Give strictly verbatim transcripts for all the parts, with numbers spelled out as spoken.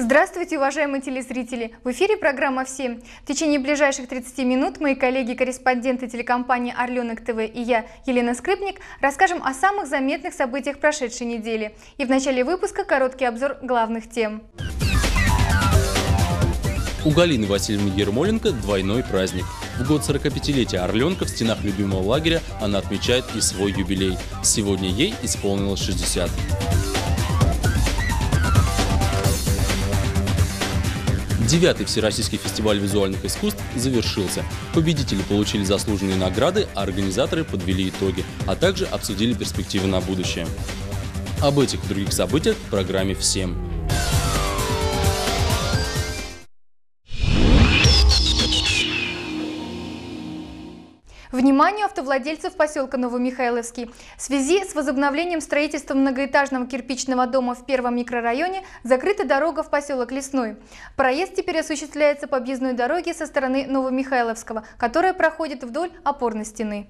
Здравствуйте, уважаемые телезрители! В эфире программа «Всем». В течение ближайших тридцати минут мои коллеги-корреспонденты телекомпании «Орленок ТВ» и я, Елена Скрипник, расскажем о самых заметных событиях прошедшей недели. И в начале выпуска короткий обзор главных тем. У Галины Васильевны Ермоленко двойной праздник. В год сорокапятилетия Орленка в стенах любимого лагеря она отмечает и свой юбилей. Сегодня ей исполнилось шестьдесят. Девятый Всероссийский фестиваль визуальных искусств завершился. Победители получили заслуженные награды, а организаторы подвели итоги, а также обсудили перспективы на будущее. Об этих и других событиях в программе «Всем». Вниманию автовладельцев поселка Новомихайловский. В связи с возобновлением строительства многоэтажного кирпичного дома в первом микрорайоне закрыта дорога в поселок Лесной. Проезд теперь осуществляется по объездной дороге со стороны Новомихайловского, которая проходит вдоль опорной стены.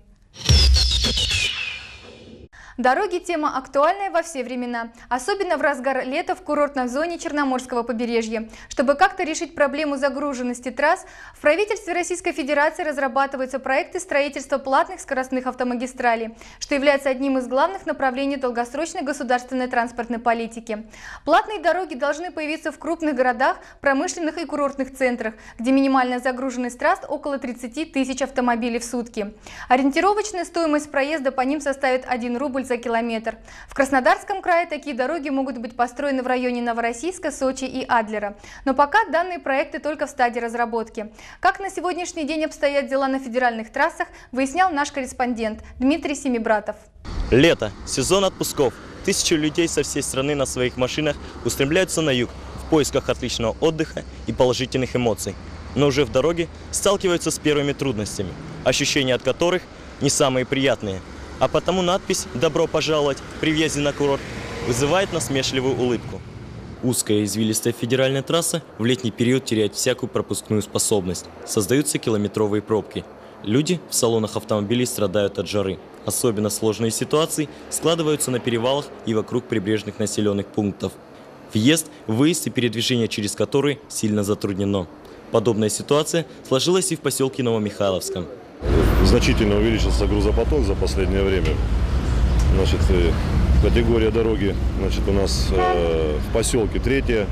Дороги – тема актуальная во все времена, особенно в разгар лета в курортной зоне Черноморского побережья. Чтобы как-то решить проблему загруженности трасс, в правительстве Российской Федерации разрабатываются проекты строительства платных скоростных автомагистралей, что является одним из главных направлений долгосрочной государственной транспортной политики. Платные дороги должны появиться в крупных городах, промышленных и курортных центрах, где минимальная загруженность трасс около тридцати тысяч автомобилей в сутки. Ориентировочная стоимость проезда по ним составит один рубль за километр. В Краснодарском крае такие дороги могут быть построены в районе Новороссийска, Сочи и Адлера. Но пока данные проекты только в стадии разработки. Как на сегодняшний день обстоят дела на федеральных трассах, выяснял наш корреспондент Дмитрий Семибратов. Лето, сезон отпусков. Тысячи людей со всей страны на своих машинах устремляются на юг в поисках отличного отдыха и положительных эмоций. Но уже в дороге сталкиваются с первыми трудностями, ощущения от которых не самые приятные. А потому надпись «Добро пожаловать» при въезде на курорт вызывает насмешливую улыбку. Узкая извилистая федеральная трасса в летний период теряет всякую пропускную способность. Создаются километровые пробки. Люди в салонах автомобилей страдают от жары. Особенно сложные ситуации складываются на перевалах и вокруг прибрежных населенных пунктов. Въезд, выезд и передвижение через которые сильно затруднено. Подобная ситуация сложилась и в поселке Новомихайловском. Значительно увеличился грузопоток за последнее время. Значит, категория дороги, значит, у нас э, в поселке третья,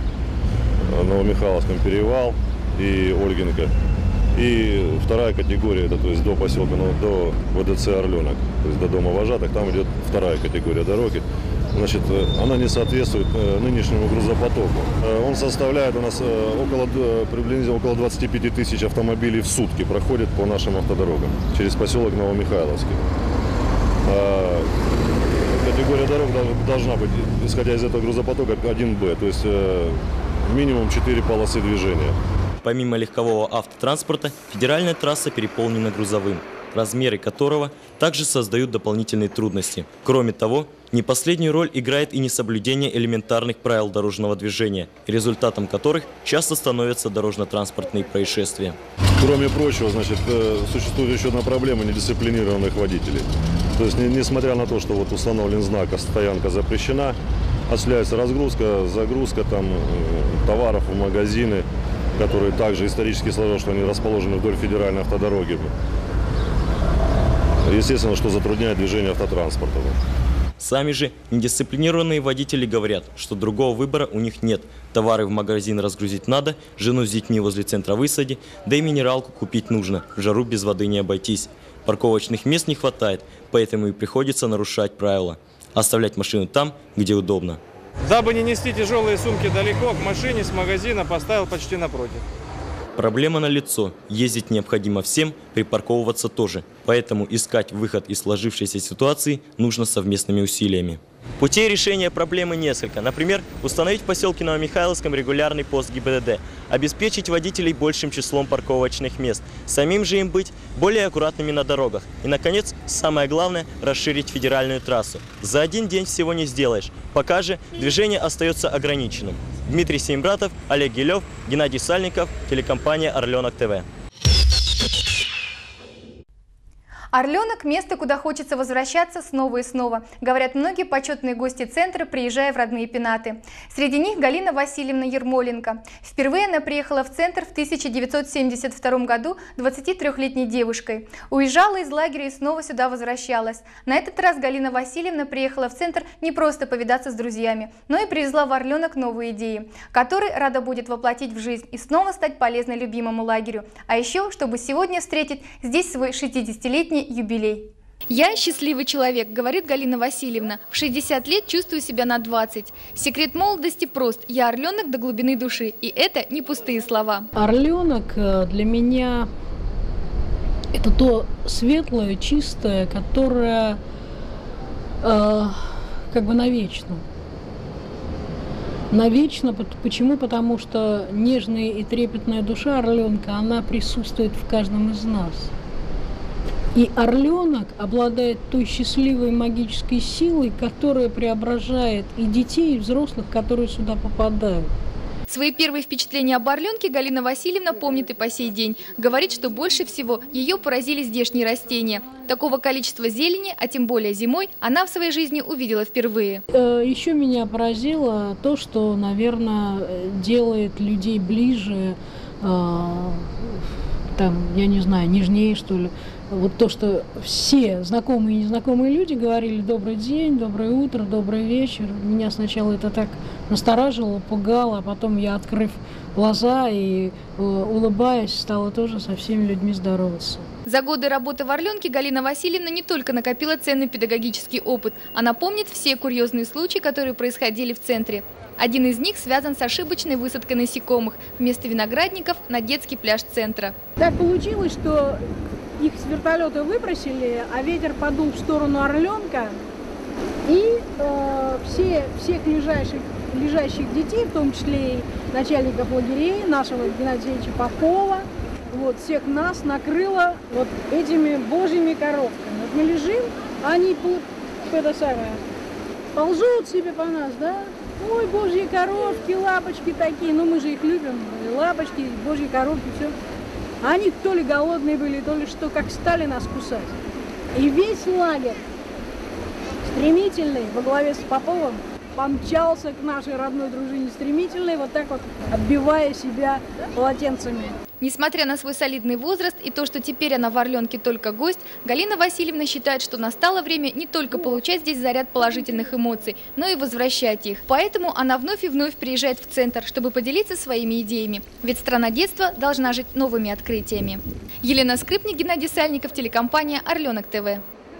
в Новомихайловском перевал и Ольгинка. И вторая категория, это то есть до поселка, ну, до ВДЦ Орленок, то есть до дома вожатых, там идет вторая категория дороги. Значит, она не соответствует нынешнему грузопотоку. Он составляет у нас около, приблизительно около двадцати пяти тысяч автомобилей в сутки проходит по нашим автодорогам через поселок Новомихайловский. Категория дорог должна быть, исходя из этого грузопотока, один Б, то есть минимум четыре полосы движения. Помимо легкового автотранспорта, федеральная трасса переполнена грузовым, размеры которого также создают дополнительные трудности. Кроме того, не последнюю роль играет и несоблюдение элементарных правил дорожного движения, результатом которых часто становятся дорожно-транспортные происшествия. Кроме прочего, значит, существует еще одна проблема недисциплинированных водителей. То есть, несмотря на то, что вот установлен знак «Стоянка запрещена», осуществляется разгрузка, загрузка там, товаров в магазины, которые также исторически сложилось, что они расположены вдоль федеральной автодороги. Естественно, что затрудняет движение автотранспорта. Сами же недисциплинированные водители говорят, что другого выбора у них нет. Товары в магазин разгрузить надо, жену с детьми возле центра высади, да и минералку купить нужно, в жару без воды не обойтись. Парковочных мест не хватает, поэтому и приходится нарушать правила. Оставлять машину там, где удобно. Дабы не нести тяжелые сумки далеко, к машине с магазина поставил почти напротив. Проблема налицо. Ездить необходимо всем, припарковываться тоже. Поэтому искать выход из сложившейся ситуации нужно совместными усилиями. Путей решения проблемы несколько. Например, установить в поселке Новомихайловском регулярный пост ГИБДД, обеспечить водителей большим числом парковочных мест, самим же им быть более аккуратными на дорогах. И, наконец, самое главное – расширить федеральную трассу. За один день всего не сделаешь, пока же движение остается ограниченным. Дмитрий Семибратов, Олег Гилев, Геннадий Сальников, телекомпания «Орленок ТВ». Орленок – место, куда хочется возвращаться снова и снова, говорят многие почетные гости центра, приезжая в родные пенаты. Среди них Галина Васильевна Ермоленко. Впервые она приехала в центр в тысяча девятьсот семьдесят втором году двадцатитрёхлетней девушкой. Уезжала из лагеря и снова сюда возвращалась. На этот раз Галина Васильевна приехала в центр не просто повидаться с друзьями, но и привезла в Орленок новые идеи, которые рада будет воплотить в жизнь и снова стать полезной любимому лагерю. А еще, чтобы сегодня встретить здесь свой шестидесятилетний юбилей. «Я счастливый человек», – говорит Галина Васильевна. «В шестьдесят лет чувствую себя на двадцать. Секрет молодости прост. Я орленок до глубины души». И это не пустые слова. Орленок для меня – это то светлое, чистое, которое э, как бы навечно. Навечно. Почему? Потому что нежная и трепетная душа орленка, она присутствует в каждом из нас. И орленок обладает той счастливой магической силой, которая преображает и детей, и взрослых, которые сюда попадают. Свои первые впечатления об орленке Галина Васильевна помнит и по сей день. Говорит, что больше всего ее поразили здешние растения. Такого количества зелени, а тем более зимой, она в своей жизни увидела впервые. Еще меня поразило то, что, наверное, делает людей ближе, там, я не знаю, нежнее, что ли. Вот то, что все знакомые и незнакомые люди говорили «добрый день», «доброе утро», «добрый вечер». Меня сначала это так настораживало, пугало, а потом я, открыв глаза и улыбаясь, стала тоже со всеми людьми здороваться. За годы работы в Орленке Галина Васильевна не только накопила ценный педагогический опыт, она помнит все курьезные случаи, которые происходили в центре. Один из них связан с ошибочной высадкой насекомых вместо виноградников на детский пляж центра. Так получилось, что их с вертолета выбросили, а ветер подул в сторону Орленка, и э, все, всех лежащих, лежащих детей, в том числе и начальников лагерей, нашего Геннадия Ильича Попова, вот, всех нас накрыло вот этими божьими коровками. Вот мы лежим, а они это самое, ползут себе по нас, да? Ой, божьи коровки, лапочки такие, ну мы же их любим, лапочки, божьи коровки, все. Они то ли голодные были, то ли что, как стали нас кусать. И весь лагерь, стремительный, во главе с Поповым, помчался к нашей родной дружине стремительной, вот так вот отбивая себя полотенцами. Несмотря на свой солидный возраст и то, что теперь она в Орленке только гость, Галина Васильевна считает, что настало время не только получать здесь заряд положительных эмоций, но и возвращать их. Поэтому она вновь и вновь приезжает в центр, чтобы поделиться своими идеями. Ведь страна детства должна жить новыми открытиями. Елена Скрипник, Геннадий Сальников, телекомпания «Орленок ТВ».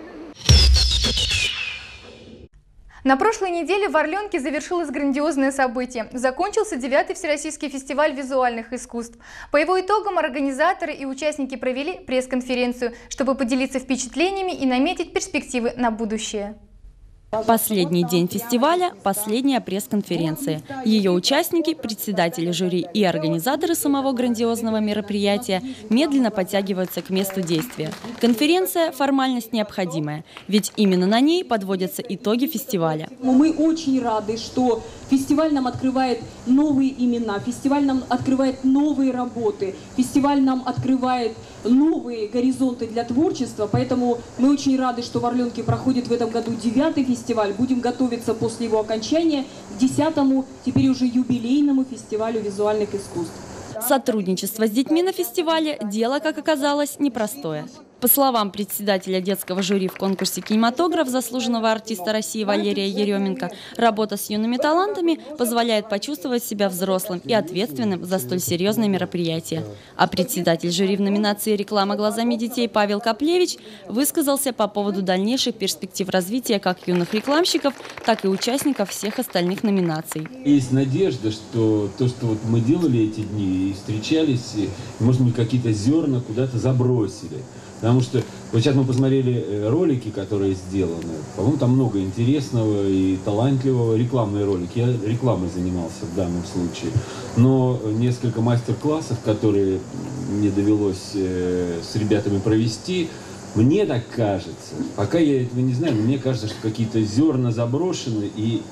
На прошлой неделе в Орленке завершилось грандиозное событие. Закончился девятый Всероссийский фестиваль визуальных искусств. По его итогам организаторы и участники провели пресс-конференцию, чтобы поделиться впечатлениями и наметить перспективы на будущее. Последний день фестиваля – последняя пресс-конференция. Ее участники, председатели жюри и организаторы самого грандиозного мероприятия медленно подтягиваются к месту действия. Конференция – формальность необходимая, ведь именно на ней подводятся итоги фестиваля. Мы очень рады, что фестиваль нам открывает новые имена, фестиваль нам открывает новые работы, фестиваль нам открывает новые горизонты для творчества, поэтому мы очень рады, что в Орленке проходит в этом году девятый фестиваль. Будем готовиться после его окончания к десятому, теперь уже юбилейному фестивалю визуальных искусств. Сотрудничество с детьми на фестивале – дело, как оказалось, непростое. По словам председателя детского жюри в конкурсе «Кинематограф» заслуженного артиста России Валерия Еременко, работа с юными талантами позволяет почувствовать себя взрослым и ответственным за столь серьезное мероприятие. А председатель жюри в номинации «Реклама глазами детей» Павел Коплевич высказался по поводу дальнейших перспектив развития как юных рекламщиков, так и участников всех остальных номинаций. Есть надежда, что то, что вот мы делали эти дни и встречались, и, может быть, какие-то зерна куда-то забросили. Потому что вот сейчас мы посмотрели ролики, которые сделаны. По-моему, там много интересного и талантливого. Рекламные ролики. Я рекламой занимался в данном случае. Но несколько мастер-классов, которые мне довелось с ребятами провести, мне так кажется, пока я этого не знаю, но мне кажется, что какие-то зерна заброшены, и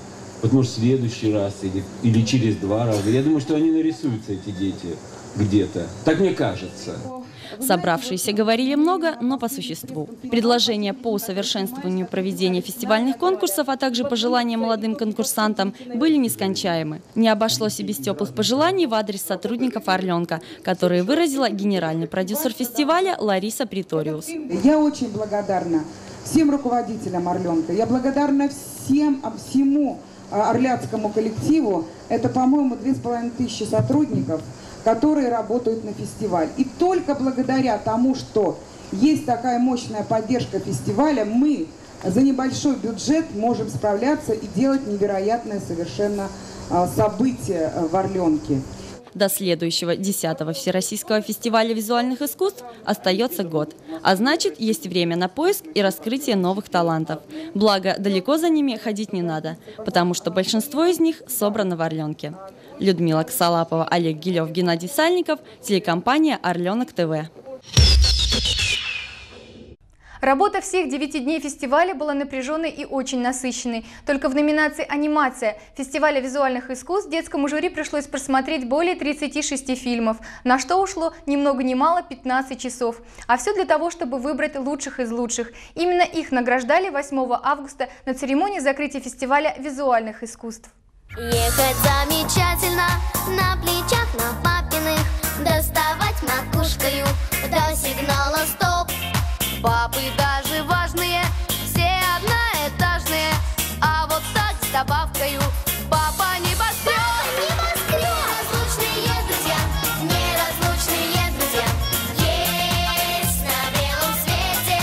Вот может в следующий раз или, или через два раза. Я думаю, что они нарисуются, эти дети, где-то. Так мне кажется. Собравшиеся говорили много, но по существу. Предложения по усовершенствованию проведения фестивальных конкурсов, а также пожелания молодым конкурсантам были нескончаемы. Не обошлось и без теплых пожеланий в адрес сотрудников «Орленка», которые выразила генеральный продюсер фестиваля Лариса Преториус. Я очень благодарна всем руководителям «Орленка». Я благодарна всем, всему орляцкому коллективу. Это, по-моему, две с половиной тысячи сотрудников, которые работают на фестиваль. И только благодаря тому, что есть такая мощная поддержка фестиваля, мы за небольшой бюджет можем справляться и делать невероятное совершенно событие в Орленке. До следующего десятого Всероссийского фестиваля визуальных искусств остается год. А значит, есть время на поиск и раскрытие новых талантов. Благо, далеко за ними ходить не надо, потому что большинство из них собрано в Орленке. Людмила Косолапова, Олег Гилев, Геннадий Сальников, телекомпания «Орленок ТВ». Работа всех девяти дней фестиваля была напряженной и очень насыщенной. Только в номинации «Анимация» фестиваля визуальных искусств детскому жюри пришлось просмотреть более тридцати шести фильмов, на что ушло ни много ни мало пятнадцать часов. А все для того, чтобы выбрать лучших из лучших. Именно их награждали восьмого августа на церемонии закрытия фестиваля визуальных искусств. Ехать замечательно, на плечах на папиных, доставать макушкою до сигнала стоп. Папы даже важные, все одноэтажные, а вот так с добавкою папа небоскреб. Неразлучные друзья, неразлучные друзья, есть на белом свете.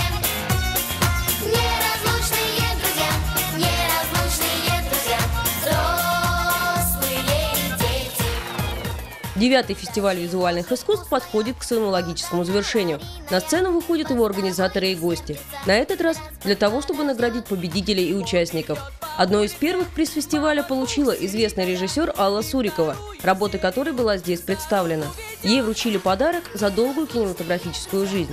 Неразлучные друзья, неразлучные друзья, взрослые и дети. Девятый фестиваль визуальных искусств подходит к своему логическому завершению. На сцену выходят его организаторы и гости. На этот раз для того, чтобы наградить победителей и участников. Одной из первых приз фестиваля получила известный режиссер Алла Сурикова, работа которой была здесь представлена. Ей вручили подарок за долгую кинематографическую жизнь.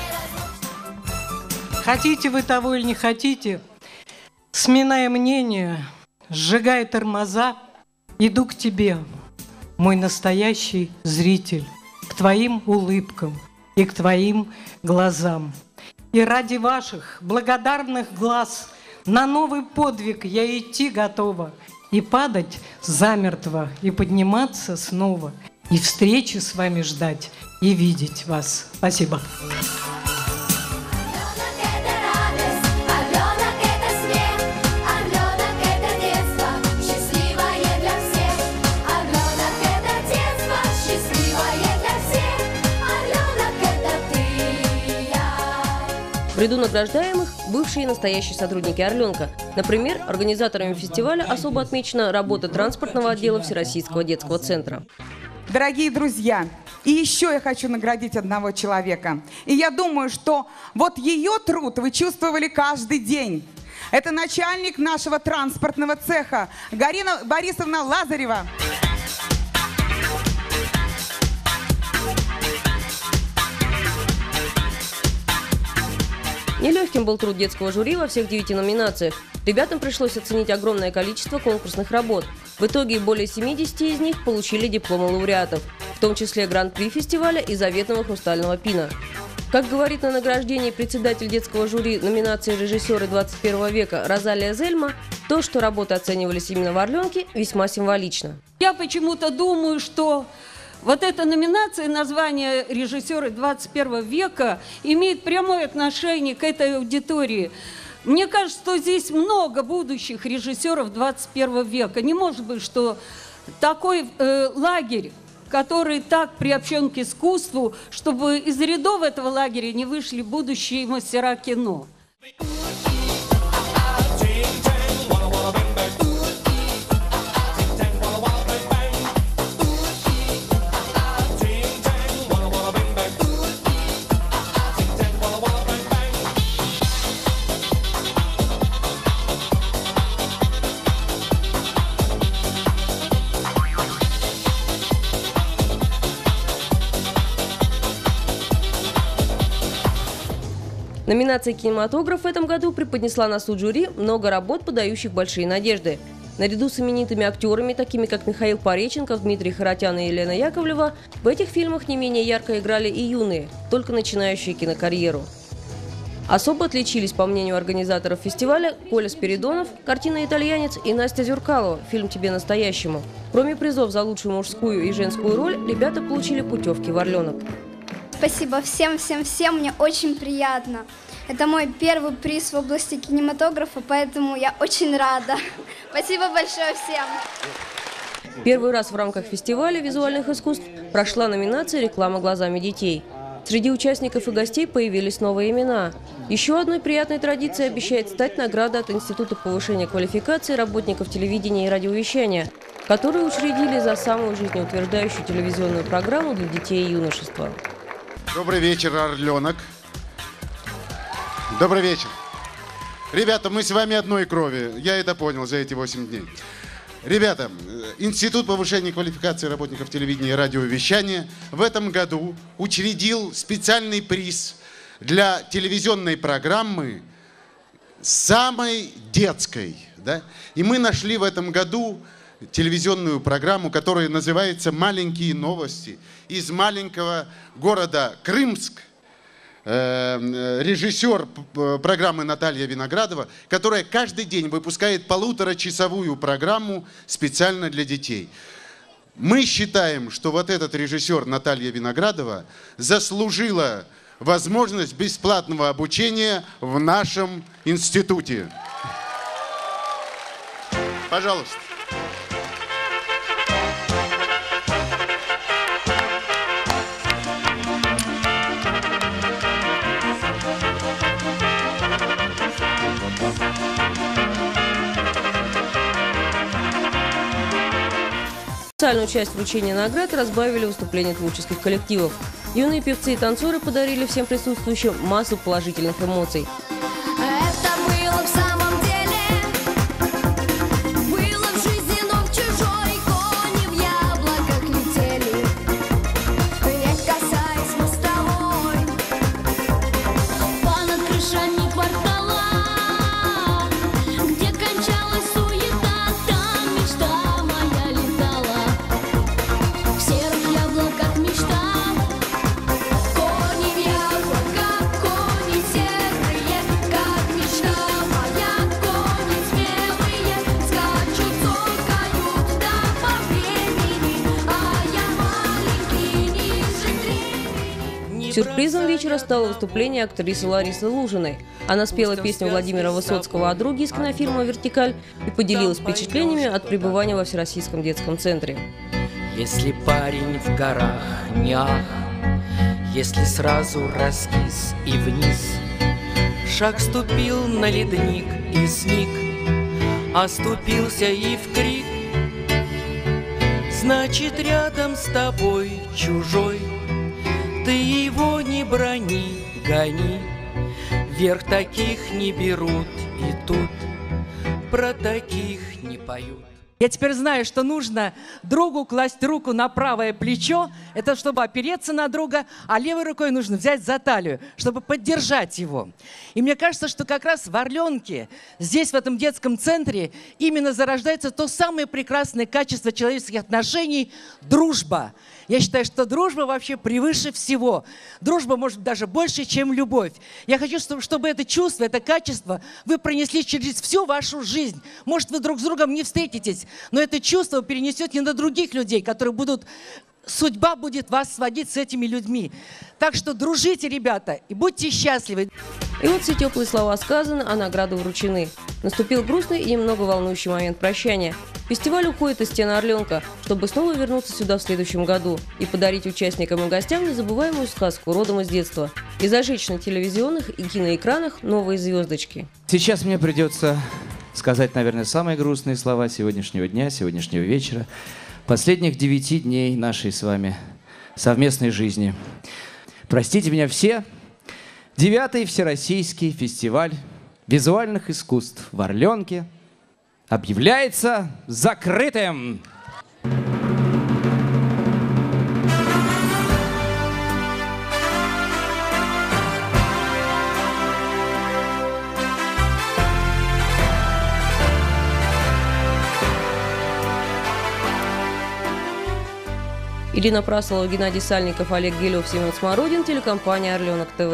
Хотите вы того или не хотите, сминая мнение, сжигая тормоза, иду к тебе, мой настоящий зритель, к твоим улыбкам и к твоим глазам. И ради ваших благодарных глаз на новый подвиг я идти готова, и падать замертво, и подниматься снова, и встречи с вами ждать, и видеть вас. Спасибо. В ряду награждаемых – бывшие и настоящие сотрудники «Орленка». Например, организаторами фестиваля особо отмечена работа транспортного отдела Всероссийского детского центра. Дорогие друзья, и еще я хочу наградить одного человека. И я думаю, что вот ее труд вы чувствовали каждый день. Это начальник нашего транспортного цеха Галина Борисовна Лазарева. Нелегким был труд детского жюри во всех девяти номинациях. Ребятам пришлось оценить огромное количество конкурсных работ. В итоге более семидесяти из них получили дипломы лауреатов, в том числе гран-при фестиваля и заветного хрустального пина. Как говорит на награждении председатель детского жюри номинации «Режиссеры двадцать первого века» Розалия Зельма, то, что работы оценивались именно в «Орленке», весьма символично. Я почему-то думаю, что вот эта номинация, название «Режиссеры двадцать первого века» имеет прямое отношение к этой аудитории. Мне кажется, что здесь много будущих режиссеров двадцать первого века. Не может быть, что такой э, лагерь, который так приобщен к искусству, чтобы из рядов этого лагеря не вышли будущие мастера кино. Номинация «Кинематограф» в этом году преподнесла на суд жюри много работ, подающих большие надежды. Наряду с именитыми актерами, такими как Михаил Пореченков, Дмитрий Харатян и Елена Яковлева, в этих фильмах не менее ярко играли и юные, только начинающие кинокарьеру. Особо отличились, по мнению организаторов фестиваля, Коля Спиридонов, картина «Итальянец», и Настя Зюркалова, фильм «Тебе настоящему». Кроме призов за лучшую мужскую и женскую роль, ребята получили путевки в «Орленок». Спасибо всем-всем-всем, мне очень приятно. Это мой первый приз в области кинематографа, поэтому я очень рада. Спасибо большое всем. Первый раз в рамках фестиваля визуальных искусств прошла номинация «Реклама глазами детей». Среди участников и гостей появились новые имена. Еще одной приятной традицией обещает стать награда от Института повышения квалификации работников телевидения и радиовещания, которую учредили за самую жизнеутверждающую телевизионную программу для детей и юношества. Добрый вечер, Орленок. Добрый вечер. Ребята, мы с вами одной крови. Я это понял за эти восемь дней. Ребята, Институт повышения квалификации работников телевидения и радиовещания в этом году учредил специальный приз для телевизионной программы самой детской. Да? И мы нашли в этом году телевизионную программу, которая называется «Маленькие новости» из маленького города Крымск. Режиссер программы Наталья Виноградова, которая каждый день выпускает полуторачасовую программу специально для детей. Мы считаем, что вот этот режиссер Наталья Виноградова заслужила возможность бесплатного обучения в нашем институте. Пожалуйста. Специальную часть вручения наград разбавили выступления творческих коллективов. Юные певцы и танцоры подарили всем присутствующим массу положительных эмоций. Это было в самом деле, было в жизни, но в чужой, кони в яблоках летели, не касаясь мостовой, понад крышами квартала, где кончалась суета, там мечта моя летала, в серых яблоках мечта. Кони в яблоках, кони серые, как мечта моя, кони смелые, скачут, цокают, да по времени, а я маленький, ниже времени. Сюрпризом вечера стало выступление актрисы Ларисы Лужиной. Она спела песню Владимира Высоцкого о друге из кинофильма «Вертикаль» и поделилась впечатлениями от пребывания во Всероссийском детском центре. Если парень в горах не ах, если сразу раскис и вниз, шаг ступил на ледник и сник, оступился и в крик, значит рядом с тобой чужой, ты его не брони, гони, вверх таких не берут и тут про таких не поют. Я теперь знаю, что нужно другу класть руку на правое плечо, это чтобы опереться на друга, а левой рукой нужно взять за талию, чтобы поддержать его. И мне кажется, что как раз в Орленке, здесь, в этом детском центре, именно зарождается то самое прекрасное качество человеческих отношений – дружба. Я считаю, что дружба вообще превыше всего. Дружба может даже больше, чем любовь. Я хочу, чтобы это чувство, это качество вы пронесли через всю вашу жизнь. Может, вы друг с другом не встретитесь, но это чувство перенесете на других людей, которые будут... Судьба будет вас сводить с этими людьми. Так что дружите, ребята, и будьте счастливы. И вот все теплые слова сказаны, а награды вручены. Наступил грустный и немного волнующий момент прощания. Фестиваль уходит из стен Орленка, чтобы снова вернуться сюда в следующем году и подарить участникам и гостям незабываемую сказку родом из детства и зажечь на телевизионных и киноэкранах новые звездочки. Сейчас мне придется сказать, наверное, самые грустные слова сегодняшнего дня, сегодняшнего вечера, последних девяти дней нашей с вами совместной жизни. Простите меня все. Девятый Всероссийский фестиваль визуальных искусств в Орленке объявляется закрытым. Ирина Праслова, Геннадий Сальников, Олег Гилев, Семен Смородин, телекомпания «Орленок ТВ».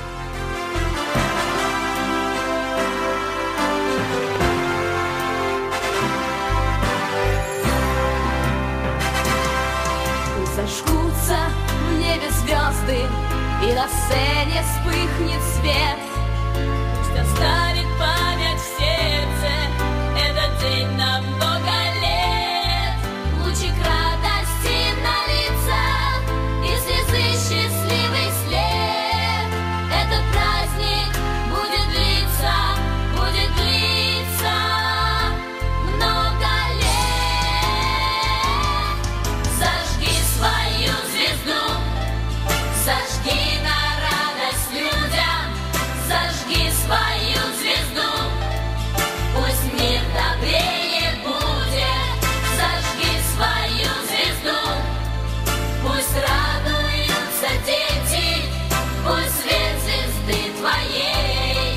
Зажгутся в небе звезды, и на сцене вспыхнет свет. Пусть оставит память в сердце этот день на много лет. Лучик радости на лицах и слезы счастливый след. Этот праздник будет длиться, будет длиться много лет. Зажги свою звезду, зажги на радость людям, зажги свою звезду, пусть мир добрее будет. Зажги свою звезду, пусть радуются дети, пусть свет звезды твоей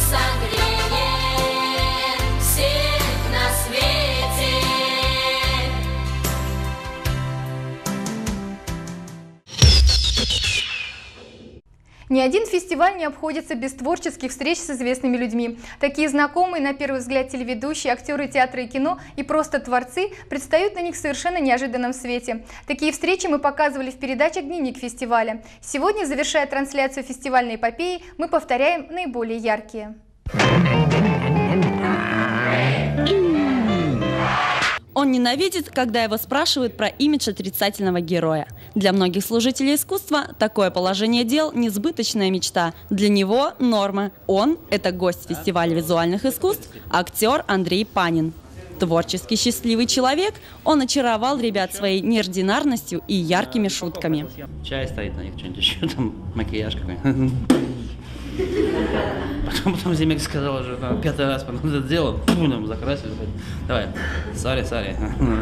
согреет всех на свете. Ни один фестиваль не обходится без творческих встреч с известными людьми. Такие знакомые, на первый взгляд, телеведущие, актеры театра и кино и просто творцы предстают на них в совершенно неожиданном свете. Такие встречи мы показывали в передаче «Дневник фестиваля». Сегодня, завершая трансляцию фестивальной эпопеи, мы повторяем наиболее яркие. Он ненавидит, когда его спрашивают про имидж отрицательного героя. Для многих служителей искусства такое положение дел – несбыточная мечта. Для него – норма. Он – это гость фестиваля визуальных искусств, актер Андрей Панин. Творчески счастливый человек, он очаровал ребят своей неординарностью и яркими шутками. Чай стоит на них, что-нибудь еще, там макияж какой-нибудь. Потом, потом Зимик сказал уже, там, пятый раз потом это сделал, нам закрасили. Давай, сори, сори.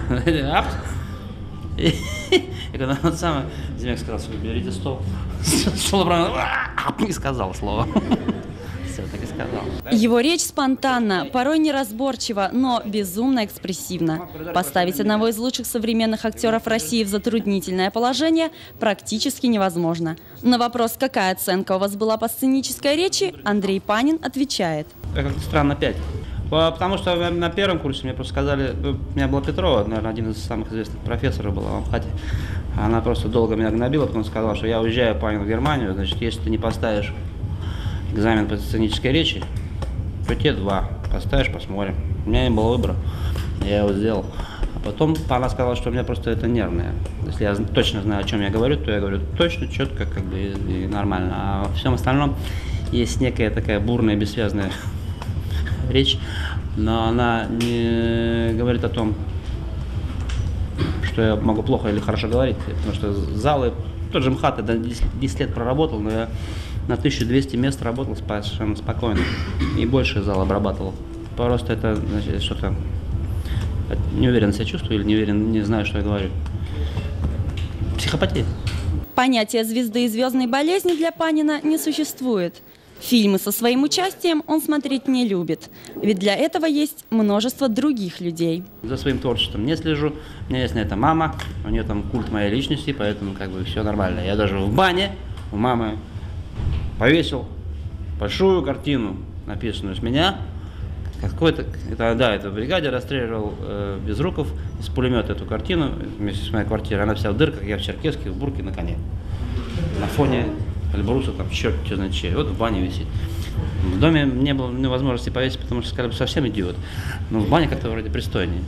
И когда он сам, Зимик сказал, берите стол. Стол обратно, и сказал слово. Все, так и сказал. Его речь спонтанна, порой неразборчива, но безумно экспрессивна. Поставить одного из лучших современных актеров России в затруднительное положение практически невозможно. На вопрос, какая оценка у вас была по сценической речи, Андрей Панин отвечает. Как-то странно, пять. Потому что на первом курсе мне просто сказали, у меня была Петрова, наверное, один из самых известных профессоров была в Амхате. Она просто долго меня гнобила, потом сказала, что я уезжаю, Панин, в Германию, значит, если ты не поставишь экзамен по сценической речи, то тебе два. Поставишь, посмотрим. У меня не было выбора. Я его сделал. А потом она сказала, что у меня просто это нервное. Если я точно знаю, о чем я говорю, то я говорю точно, четко, как бы и, и нормально. А во всем остальном есть некая такая бурная, бессвязная речь, но она не говорит о том, что я могу плохо или хорошо говорить. Потому что залы, тот же МХАТ, я десять лет проработал, но я на тысячу двести мест работал совершенно спокойно. И больше зал обрабатывал. Просто это, значит, что-то... Не уверен себя чувствую или не уверен, не знаю, что я говорю. Психопатия. Понятия звезды и звездной болезни для Панина не существует. Фильмы со своим участием он смотреть не любит. Ведь для этого есть множество других людей. За своим творчеством не слежу. У меня есть на это мама. У нее там культ моей личности, поэтому как бы все нормально. Я даже в бане у мамы повесил большую картину, написанную с меня. Какой-то, это, да, это в бригаде расстреливал э, Безруков из пулемета эту картину вместе с моей квартирой. Она вся в дырках, я в черкеске, в бурке, на коне. На фоне Эльбруса, там, черт, что значит, черт. Вот в бане висит. В доме не было возможности повесить, потому что сказали, совсем идиот. Но в бане как-то вроде пристойнее.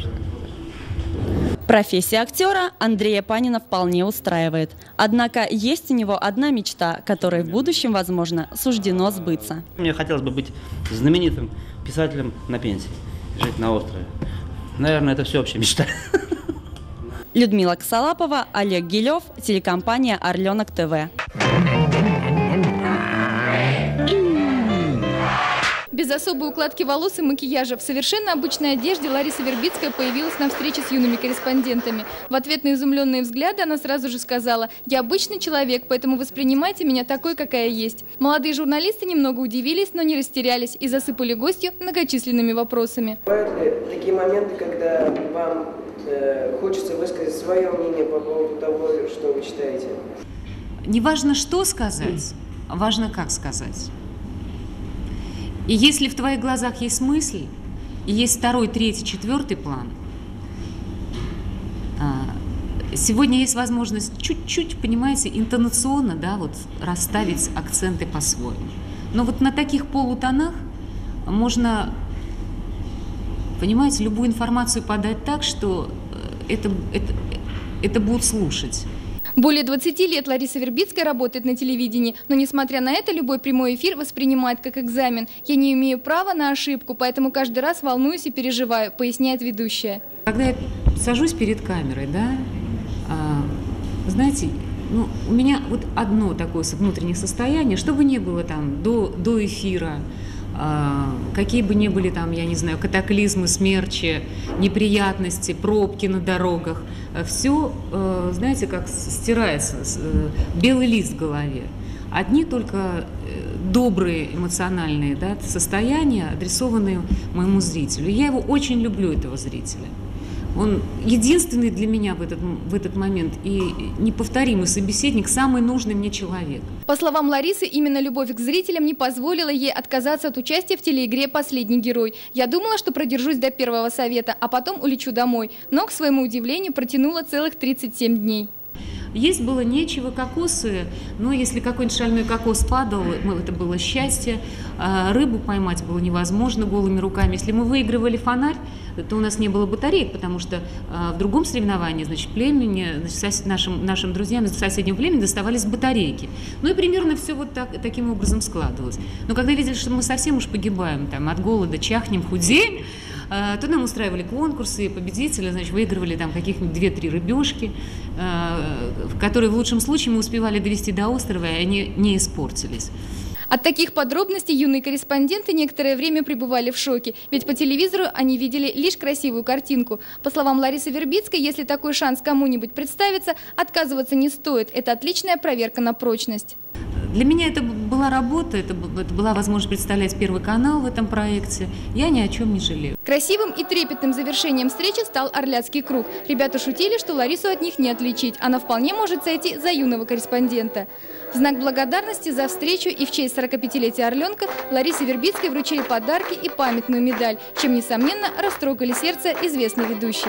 Профессия актера Андрея Панина вполне устраивает. Однако есть у него одна мечта, которой в будущем, возможно, суждено сбыться. Мне хотелось бы быть знаменитым писателем на пенсии, жить на острове. Наверное, это всеобщая мечта. Людмила Косолапова, Олег Гилев, телекомпания «Орленок ТВ». Без особой укладки волос и макияжа в совершенно обычной одежде Лариса Вербицкая появилась на встрече с юными корреспондентами. В ответ на изумленные взгляды она сразу же сказала: «Я обычный человек, поэтому воспринимайте меня такой, какая есть». Молодые журналисты немного удивились, но не растерялись и засыпали гостью многочисленными вопросами. Бывают ли такие моменты, когда вам э, хочется высказать свое мнение по поводу того, что вы читаете. Не важно, что сказать, а важно, как сказать. И если в твоих глазах есть мысль, и есть второй, третий, четвертый план, сегодня есть возможность чуть-чуть, понимаете, интонационно, да, вот, расставить акценты по-своему. Но вот на таких полутонах можно, понимаете, любую информацию подать так, что это, это, это будут слушать. Более двадцати лет Лариса Вербицкая работает на телевидении, но несмотря на это, любой прямой эфир воспринимает как экзамен. Я не имею права на ошибку, поэтому каждый раз волнуюсь и переживаю, поясняет ведущая. Когда я сажусь перед камерой, да, знаете, ну, у меня вот одно такое внутреннее состояние, что бы ни было там до, до эфира, какие бы ни были там, я не знаю, катаклизмы, смерчи, неприятности, пробки на дорогах, все, знаете, как стирается, белый лист в голове. Одни только добрые эмоциональные, да, состояния, адресованные моему зрителю. Я его очень люблю, этого зрителя. Он единственный для меня в этот, в этот момент и неповторимый собеседник, самый нужный мне человек. По словам Ларисы, именно любовь к зрителям не позволила ей отказаться от участия в телеигре «Последний герой». Я думала, что продержусь до первого совета, а потом улечу домой. Но, к своему удивлению, протянула целых тридцать семь дней. Есть было нечего, кокосы, но если какой-нибудь шальной кокос падал, это было счастье. Рыбу поймать было невозможно голыми руками. Если мы выигрывали фонарь, то у нас не было батареек, потому что в другом соревновании, значит, племени, значит, нашим, нашим друзьям из соседнего племени доставались батарейки. Ну и примерно все вот так, таким образом складывалось. Но когда видели, что мы совсем уж погибаем там, от голода, чахнем, худеем, то нам устраивали конкурсы, и победители, значит, выигрывали там каких-нибудь две-три рыбешки, которые в лучшем случае мы успевали довести до острова, и они не испортились. От таких подробностей юные корреспонденты некоторое время пребывали в шоке, ведь по телевизору они видели лишь красивую картинку. По словам Ларисы Вербицкой, если такой шанс кому-нибудь представится, отказываться не стоит. Это отличная проверка на прочность. Для меня это была работа, это, это была возможность представлять Первый канал в этом проекте. Я ни о чем не жалею. Красивым и трепетным завершением встречи стал Орляцкий круг. Ребята шутили, что Ларису от них не отличить. Она вполне может сойти за юного корреспондента. В знак благодарности за встречу и в честь сорокапятилетия Орленка Ларисе Вербицкой вручили подарки и памятную медаль, чем, несомненно, растрогали сердце известной ведущей.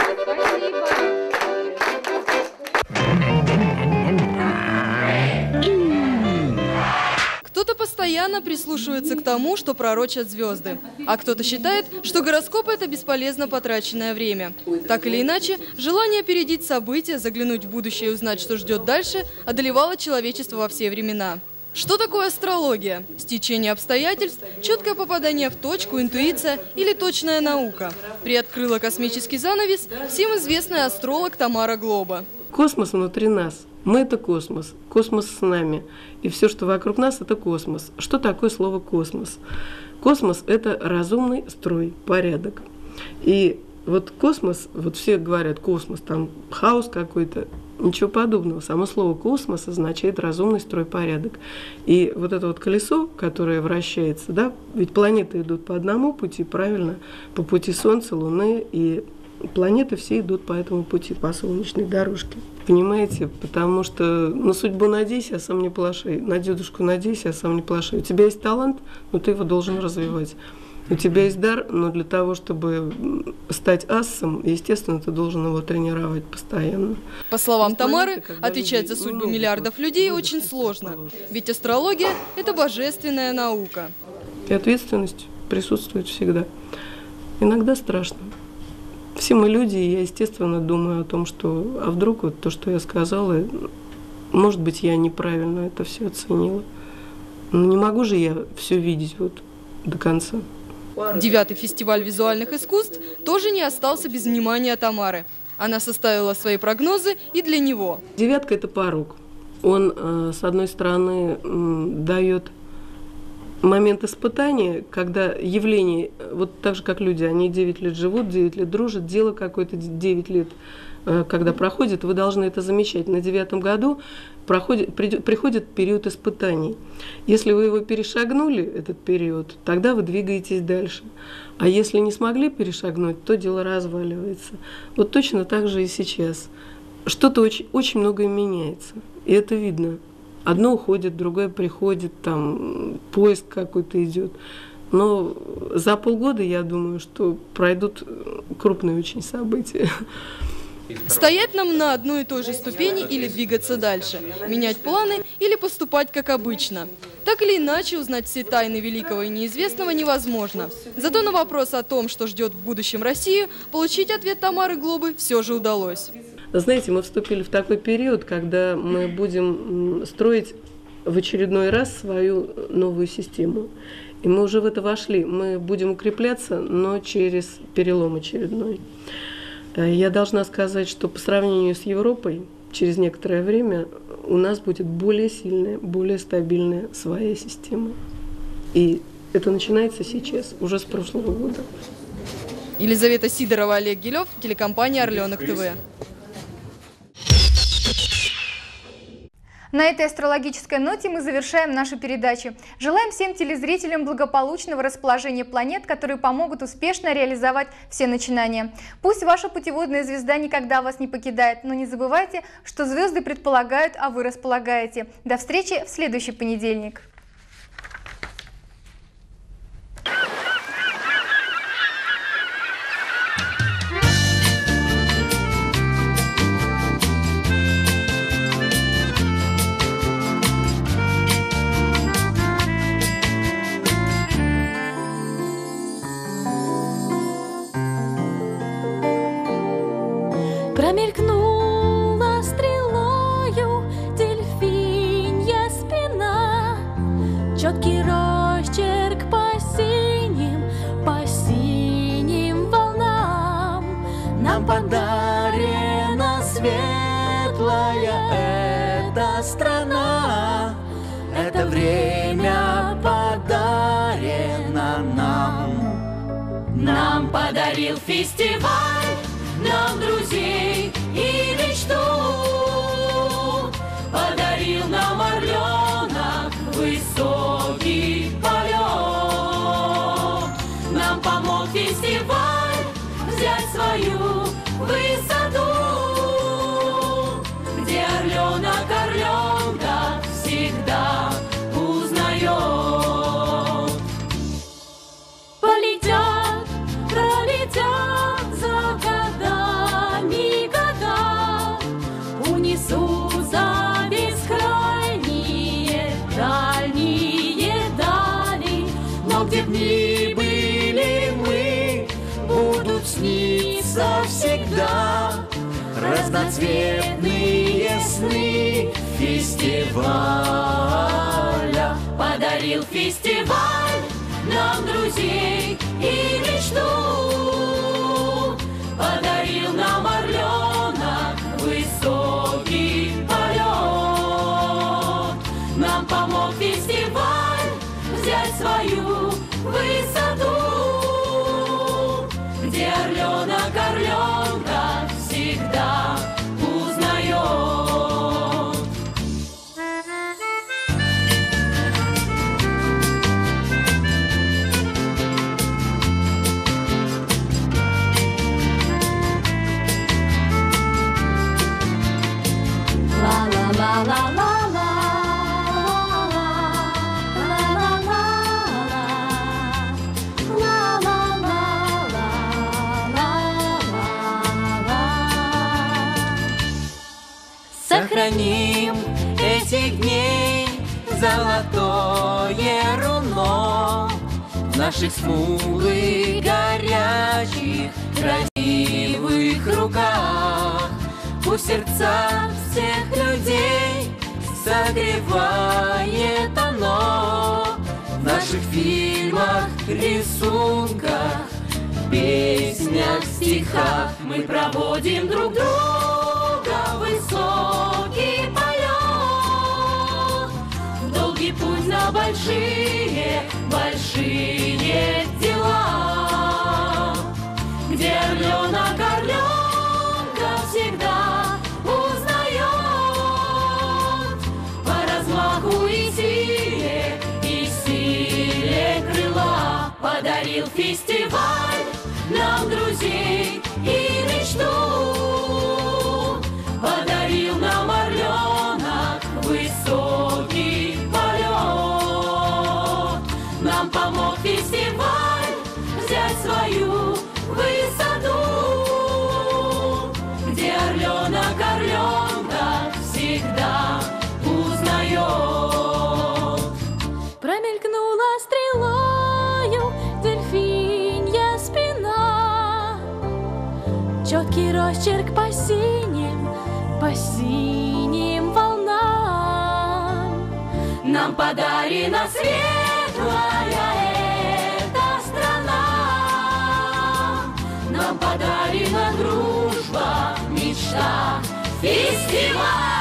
Кто-то постоянно прислушивается к тому, что пророчат звезды, а кто-то считает, что гороскоп – это бесполезно потраченное время. Так или иначе, желание опередить события, заглянуть в будущее и узнать, что ждет дальше, одолевало человечество во все времена. Что такое астрология? Стечение обстоятельств, четкое попадание в точку, интуиция или точная наука? Приоткрыла космический занавес всем известный астролог Тамара Глоба. Космос внутри нас. Мы – это космос. Космос с нами. И все, что вокруг нас – это космос. Что такое слово «космос»? Космос – это разумный строй, порядок. И вот космос, вот все говорят космос, там хаос какой-то. Ничего подобного. Само слово «космос» означает разумный строй, порядок. И вот это вот колесо, которое вращается, да, ведь планеты идут по одному пути, правильно? По пути Солнца, Луны, и планеты все идут по этому пути, по солнечной дорожке. Понимаете? Потому что на судьбу надейся, а сам не плашай. На дедушку надейся, а сам не плашай. У тебя есть талант, но ты его должен развивать. У тебя есть дар, но для того, чтобы стать ассом, естественно, ты должен его тренировать постоянно. По словам Тамары, отвечать за судьбу миллиардов людей очень сложно. Ведь астрология – это божественная наука. И ответственность присутствует всегда. Иногда страшно. Все мы люди, и я, естественно, думаю о том, что, а вдруг вот то, что я сказала, может быть, я неправильно это все оценила. Но не могу же я все видеть вот до конца. Девятый фестиваль визуальных искусств тоже не остался без внимания Тамары. Она составила свои прогнозы и для него. Девятка – это порог. Он, с одной стороны, дает момент испытания, когда явление, вот так же, как люди, они девять лет живут, девять лет дружат, дело какое-то девять лет, когда проходит, вы должны это замечать. На девятом году проходит, придет, приходит период испытаний. Если вы его перешагнули, этот период, тогда вы двигаетесь дальше. А если не смогли перешагнуть, то дело разваливается. Вот точно так же и сейчас. Что-то очень, очень многое меняется, и это видно. Одно уходит, другое приходит, там поиск какой-то идет. Но за полгода, я думаю, что пройдут крупные очень события. Стоять нам на одной и той же ступени или двигаться дальше, менять планы или поступать как обычно. Так или иначе, узнать все тайны великого и неизвестного невозможно. Зато на вопрос о том, что ждет в будущем Россию, получить ответ Тамары Глобы все же удалось. Знаете, мы вступили в такой период, когда мы будем строить в очередной раз свою новую систему. И мы уже в это вошли. Мы будем укрепляться, но через перелом очередной. Я должна сказать, что по сравнению с Европой, через некоторое время у нас будет более сильная, более стабильная своя система. И это начинается сейчас, уже с прошлого года. Елизавета Сидорова, Олег Гилев, телекомпания «Орленок ТВ». На этой астрологической ноте мы завершаем нашу передачу. Желаем всем телезрителям благополучного расположения планет, которые помогут успешно реализовать все начинания. Пусть ваша путеводная звезда никогда вас не покидает, но не забывайте, что звезды предполагают, а вы располагаете. До встречи в следующий понедельник. Промелькнула стрелою дельфинья спина, четкий росчерк по синим, по синим волнам. Нам подарена светлая эта страна, это время подарено нам. Нам подарил фестиваль, нам друзей и мечту, подарил нам орленок высокий полет. Нам помог фестиваль взять свою высоту, где орленок орленка всегда узнает. Полетят, пролетят за годами года, унесу за бескрайние дальние дали. Но где б ни были мы, будут сниться всегда разноцветные сны фестиваля. Подарил фестиваль нам друзей и мечту, подарил нам орленок высокий полет. Нам помог фестиваль взять свою высоту, где орленок орленка всегда узнает. Сохраним этих дней золотое руно в наших смуглых, горячих, красивых руках. Пусть сердца всех людей согревает оно в наших фильмах, рисунках, песнях, стихах. Мы проводим друг друга высокий полет, в долгий путь на большие, большие дела, где орленок орленка всегда узнает. фестиваль нам друзей и мечту подарил нам орленок высокий полет. Нам помог фестиваль взять свою высоту, где орленок орленка всегда узнает. Промелькнула стрелою дельфинья спина, четкий росчерк по синим, по синим волнам. Нам подарена светлая эта страна, нам подарена дружба, мечта, фестиваль.